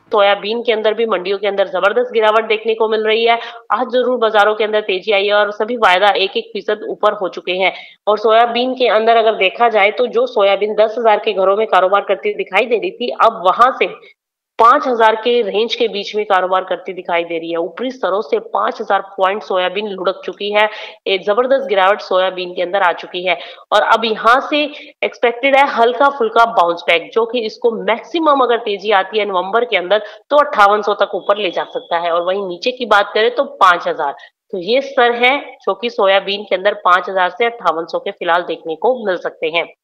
Soybean के अंदर भी मंडियों के अंदर जबरदस्त गिरावट देखने को मिल रही है। आज जरूर बाजारों के अंदर तेजी आई है और सभी वायदा 1-1% ऊपर हो चुके हैं। और सोयाबीन के अंदर अगर देखा जाए तो जो सोयाबीन 10,000 के घरों में कारोबार करती दिखाई दे रही थी, अब वहां से 5,000 के रेंज के बीच में कारोबार करती दिखाई दे रही है। ऊपरी स्तरों से 5,000 पॉइंट सोयाबीन लुढ़क चुकी है। एक जबरदस्त गिरावट सोयाबीन के अंदर आ चुकी है और अब यहाँ से एक्सपेक्टेड है हल्का फुल्का बाउंस बैक, जो कि इसको मैक्सिमम अगर तेजी आती है नवंबर के अंदर तो 5800 तक ऊपर ले जा सकता है। और वहीं नीचे की बात करें तो 5,000। तो ये स्तर है जो कि सोयाबीन के अंदर 5,000 से 5800 के फिलहाल देखने को मिल सकते हैं।